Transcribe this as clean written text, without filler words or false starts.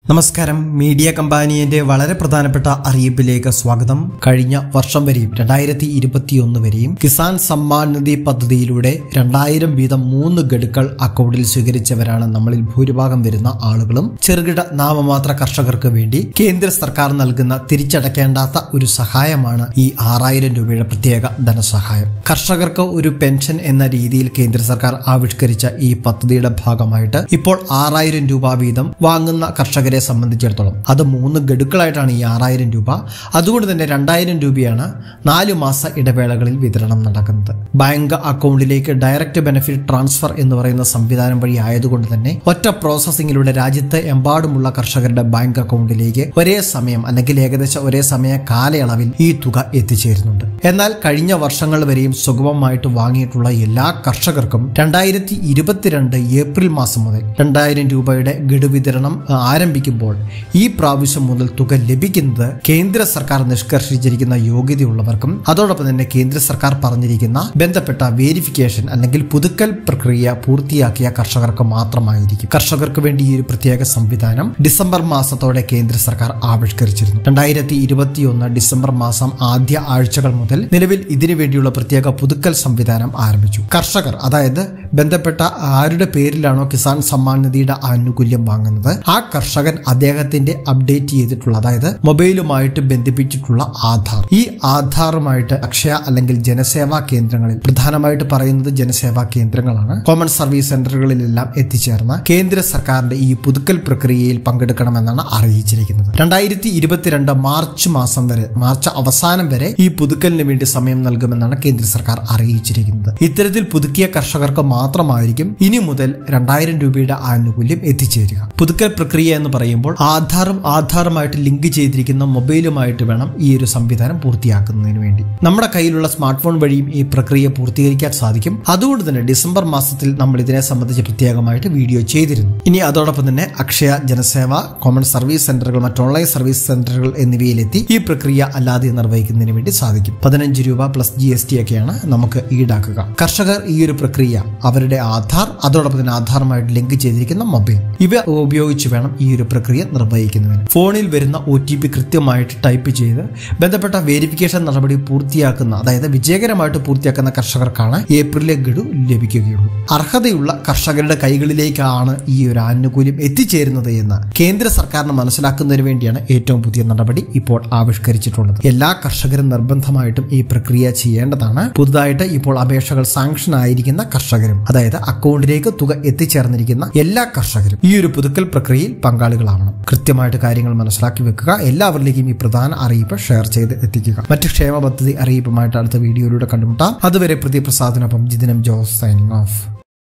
നമസ്കാരം. മീഡിയ കമ്പാനിയുടെ വളരെ പ്രധാനപ്പെട്ട അറിയിപ്പിലേക്ക് സ്വാഗതം. കഴിഞ്ഞ വർഷം വരെയും 2021 വരെയും കിസാൻ സമ്മാൻ നിധി പദ്ധതിയിലൂടെ 2000 വീതം 3 ഗഡുക്കൾ അക്കൗണ്ടിൽ സ്വീകരിച്ചവരാണ് നമ്മളിൽ ഭൂരിഭാഗം വരുന്ന ആളുകളും. ചെറുകിട നാമമാത്ര കർഷകർക്ക് വേണ്ടി കേന്ദ്ര സർക്കാർ നൽകുന്ന തിരിച്ചടയ്ക്കേണ്ടാത്ത ഒരു സഹായമാണ് ഈ 6000 രൂപയുടെ പ്രത്യേക ധനസഹായം. കർഷകർക്ക് ഒരു പെൻഷൻ എന്ന രീതിയിൽ കേന്ദ്ര സർക്കാർ ആവിഷ്കരിച്ച ഈ പദ്ധതിയുടെ ഭാഗമായിട്ട് ഇപ്പോൾ 6000 രൂപ വീതം വാങ്ങുന്ന കർഷകരെ സംബന്ധിച്ചിടത്തോളം അത് 3 ഗഡുക്കളായിട്ടാണ് ഈ 6000 രൂപ. അതുകൊണ്ട് തന്നെ 2000 രൂപയാണ് 4 മാസ ഇടവേളകളിൽ വിതരണം നടക്കുന്നത്. ബാങ്ക് അക്കൗണ്ടിലേക്ക് ഡയറക്റ്റ് ബെനിഫിറ്റ് ട്രാൻസ്ഫർ എന്ന് പറയുന്ന സംവിധാനം വഴി ആയതുകൊണ്ട് തന്നെ ഒറ്റ പ്രോസസ്സിംഗിലൂടെ രാജ്യത്ത് എമ്പാടുമുള്ള കർഷകരുടെ ബാങ്ക് അക്കൗണ്ടിലേക്ക് ഒരേ സമയം അല്ലെങ്കിൽ ഏകദേശം ഒരേ സമയ കാലയളവിൽ ഈ തുക എത്തിച്ചേരുന്നുണ്ട്. എന്നാൽ കഴിഞ്ഞ വർഷങ്ങൾ വരെയും സുഗമമായിട്ട് വാങ്ങിയിട്ടുള്ള എല്ലാ കർഷകർക്കും 2022 ഏപ്രിൽ മാസം മുതൽ 2000 രൂപയുടെ ഗഡു വിതരണം ആരംഭിക്കുമ്പോൾ ഈ പ്രാവശ്യം മുതൽ തുക ലഭിക്കുന്നത് കേന്ദ്ര സർക്കാർ നിഷ്കർഷിച്ചിരിക്കുന്ന യോഗ്യതയുള്ളവർക്കും അതോടൊപ്പം തന്നെ കേന്ദ്ര സർക്കാർ പറഞ്ഞിരിക്കുന്ന ബന്ധപ്പെട്ട വേരിഫിക്കേഷൻ അല്ലെങ്കിൽ പുതുക്കൽ പ്രക്രിയ പൂർത്തിയാക്കിയ കർഷകർക്ക് മാത്രമായിരിക്കും. കർഷകർക്ക് വേണ്ടി ഈ ഒരു പ്രത്യേക സംവിധാനം ഡിസംബർ മാസത്തോടെ കേന്ദ്ര സർക്കാർ ആവിഷ്കരിച്ചിരുന്നു. 2021 ഡിസംബർ മാസം ആദ്യ ആഴ്ചകൾ മുതൽ നിലവിൽ ഇതിനു വേണ്ടിയുള്ള പ്രത്യേക പുതുക്കൽ സംവിധാനം ആരംഭിച്ചു. കർഷകർ, അതായത് ബന്ധപ്പെട്ട ആരുടെ പേരിലാണോ കിസാൻ സമ്മാൻ നിധിയുടെ ആനുകൂല്യം വാങ്ങുന്നത് ആ കർഷകൻ അദ്ദേഹത്തിന്റെ അപ്ഡേറ്റ് ചെയ്തിട്ടുള്ള, അതായത് മൊബൈലുമായിട്ട് ബന്ധിപ്പിച്ചിട്ടുള്ള ആധാർ, ഈ ആധാറുമായിട്ട് അക്ഷയ അല്ലെങ്കിൽ ജനസേവാ കേന്ദ്രങ്ങളിൽ, പ്രധാനമായിട്ട് പറയുന്നത് ജനസേവാ കേന്ദ്രങ്ങളാണ്, കോമൺ സർവീസ് സെന്ററുകളിലെല്ലാം എത്തിച്ചേർന്ന കേന്ദ്ര സർക്കാരിന്റെ ഈ പുതുക്കൽ പ്രക്രിയയിൽ പങ്കെടുക്കണമെന്നാണ് അറിയിച്ചിരിക്കുന്നത്. 2022 മാർച്ച് മാസം വരെ, മാർച്ച് അവസാനം വരെ ഈ പുതുക്കലിന് വേണ്ടി സമയം നൽകുമെന്നാണ് കേന്ദ്ര സർക്കാർ അറിയിച്ചിരിക്കുന്നത്. ഇത്തരത്തിൽ പുതുക്കിയ കർഷകർക്ക് മാത്രമായിരിക്കും ഇനി മുതൽ 2000 രൂപയുടെ ആനുകൂല്യം എത്തിച്ചേരുക. പുതുക്കൽ പ്രക്രിയ എന്ന് പറയുമ്പോൾ ആധാറുമായിട്ട് ലിങ്ക് ചെയ്തിരിക്കുന്ന മൊബൈലുമായിട്ട് വേണം ഈ ഒരു സംവിധാനം പൂർത്തിയാക്കുന്നതിന് വേണ്ടി. നമ്മുടെ കയ്യിലുള്ള സ്മാർട്ട് ഫോൺ വഴിയും ഈ പ്രക്രിയ പൂർത്തീകരിക്കാൻ സാധിക്കും. അതുകൊണ്ട് തന്നെ ഡിസംബർ മാസത്തിൽ നമ്മൾ ഇതിനെ സംബന്ധിച്ച് പ്രത്യേകമായിട്ട് വീഡിയോ ചെയ്തിരുന്നു. ഇനി അതോടൊപ്പം തന്നെ അക്ഷയ, ജനസേവ, കോമൺ സർവീസ് സെന്ററുകൾ, മറ്റ് ഓൺലൈൻ സർവീസ് സെന്ററുകൾ എന്നിവയിലെത്തി ഈ പ്രക്രിയ അല്ലാതെ നിർവഹിക്കുന്നതിന് വേണ്ടി സാധിക്കും. 15 രൂപ പ്ലസ് GST ഒക്കെയാണ് നമുക്ക് ഈടാക്കുക. കർഷകർ ഈ ഒരു പ്രക്രിയ അവരുടെ ആധാർ, അതോടൊപ്പം തന്നെ ആധാറുമായിട്ട് ലിങ്ക് ചെയ്തിരിക്കുന്ന മൊബൈൽ, ഇവ ഉപയോഗിച്ച് വേണം ഈ ഒരു പ്രക്രിയ നിർവഹിക്കുന്നതിന്. ഫോണിൽ വരുന്ന OTP കൃത്യമായിട്ട് ടൈപ്പ് ചെയ്ത് ബന്ധപ്പെട്ട വേരിഫിക്കേഷൻ നടപടി പൂർത്തിയാക്കുന്ന, അതായത് വിജയകരമായിട്ട് പൂർത്തിയാക്കുന്ന കർഷകർക്കാണ് ഏപ്രിലെ ഗഡു ലഭിക്കുകയുള്ളൂ. അർഹതയുള്ള കർഷകരുടെ കൈകളിലേക്കാണ് ഈ ഒരു ആനുകൂല്യം എത്തിച്ചേരുന്നത് എന്ന് കേന്ദ്ര സർക്കാരിന് മനസ്സിലാക്കുന്നതിന് വേണ്ടിയാണ് ഏറ്റവും പുതിയ നടപടി ഇപ്പോൾ ആവിഷ്കരിച്ചിട്ടുള്ളത്. എല്ലാ കർഷകരും നിർബന്ധമായിട്ടും ഈ പ്രക്രിയ ചെയ്യേണ്ടതാണ്. പുതുതായിട്ട് ഇപ്പോൾ അപേക്ഷകൾ സാങ്ഷൻ ആയിരിക്കുന്ന കർഷകരും, അതായത് അക്കൗണ്ടിലേക്ക് തുക എത്തിച്ചേർന്നിരിക്കുന്ന എല്ലാ കർഷകരും ഈ ഒരു പുതുക്കൽ പ്രക്രിയയിൽ പങ്കാളികളാവണം. കൃത്യമായിട്ട് കാര്യങ്ങൾ മനസ്സിലാക്കി വെക്കുക. എല്ലാവരിലേക്കും ഈ പ്രധാന അറിയിപ്പ് ഷെയർ ചെയ്ത് എത്തിക്കുക. മറ്റ് ക്ഷേമ പദ്ധതി അറിയിപ്പുമായിട്ട് അടുത്ത വീഡിയോയിലൂടെ കണ്ടുമുട്ടാം. അതുവരെ പ്രതിപ്രസാദിനൊപ്പം ജിതിനം ജോസ് സൈനിങ് ഓഫ്.